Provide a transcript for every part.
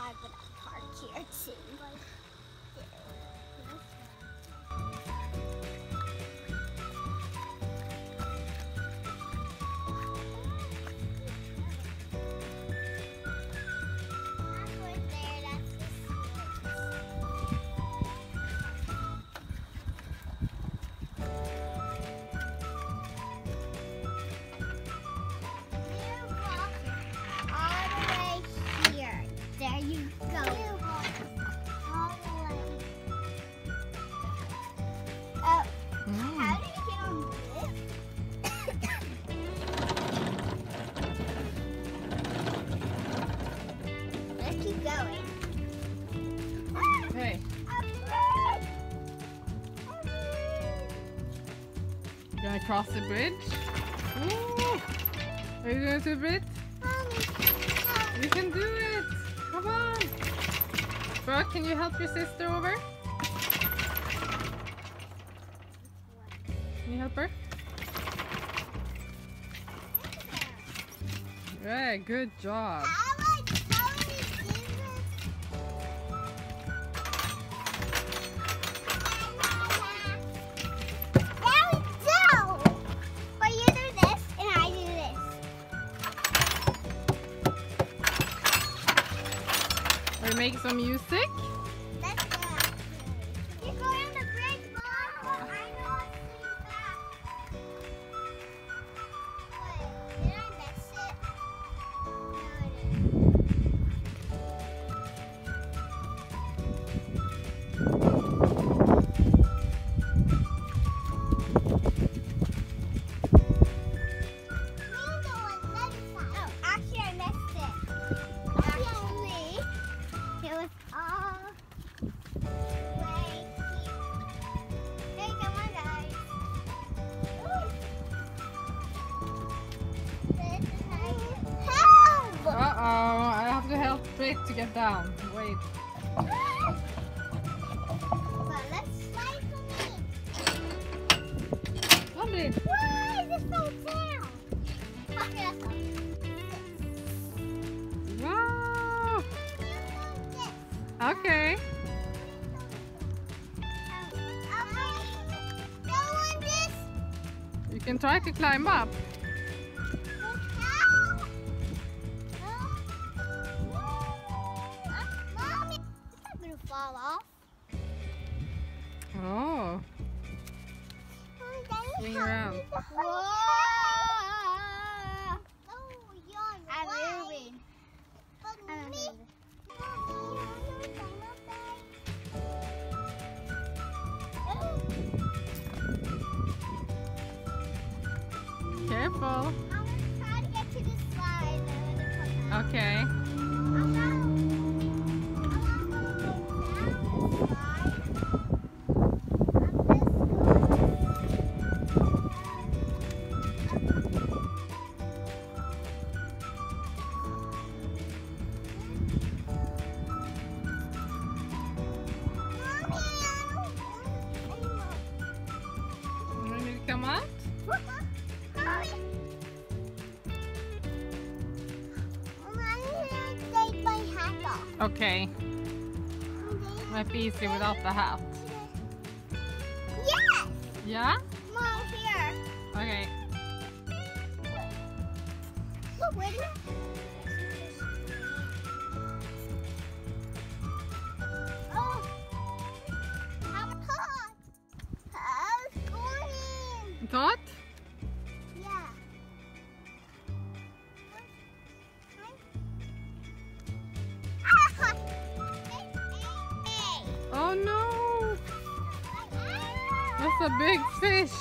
car, but I park here too. There you go. How do you get on this? Let's keep going. Okay. You gonna cross the bridge? Ooh. Are you going to the bridge? You can do it! Come on! Brooke, can you help your sister over? Can you help her? Yeah, good job. Make some music. Let's go. You're going on the bridge, Mom. I know it's back. Wait, did I miss it? No, I didn't. Oh, actually, I missed it. It was all way here. Hey, come on, guys. Help! Uh-oh, I have to help Britt to get down. Wait. But let's slide for me. Come, Britt. Why is it so down? Okay, let's go. Wow. Okay. You can try to climb up. Mommy, it's not gonna fall off. Oh. Swing around. Whoa! I'm moving. Careful. I'm gonna try to get to the slide. Okay. I'm gonna go down the slide. You want me to come out? Okay. Might be easier without the hat. Yes! Yeah? Mom, here. Okay. Where do you... Oh! I'm caught! I was going! Got? Yeah. Oh no! That's a big fish.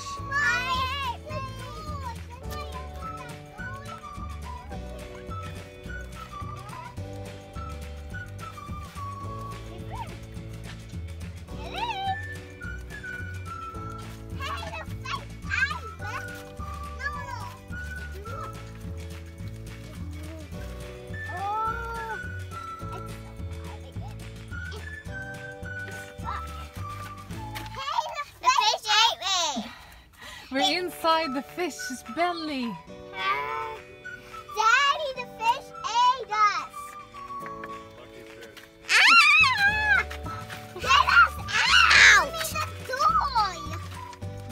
We're inside the fish's belly. Daddy, the fish ate us.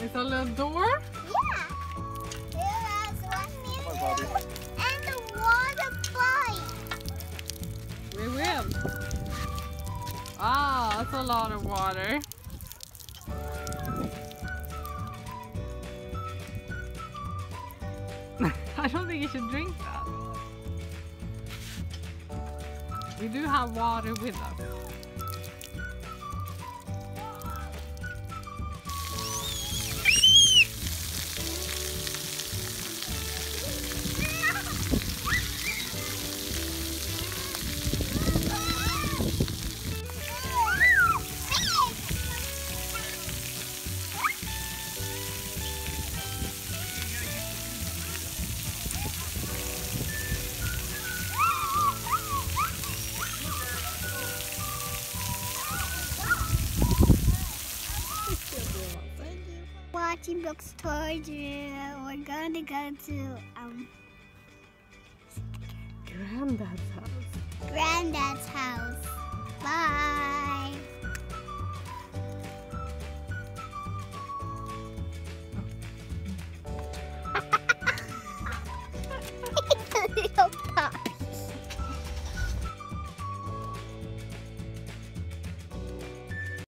It's a little door? Yeah. There is one minute. And the water bike. We will. Ah, that's a lot of water. I don't think you should drink that. We do have water with us. Watching Brooke's toys. We're gonna go to Granddad's house. Granddad's house. Bye.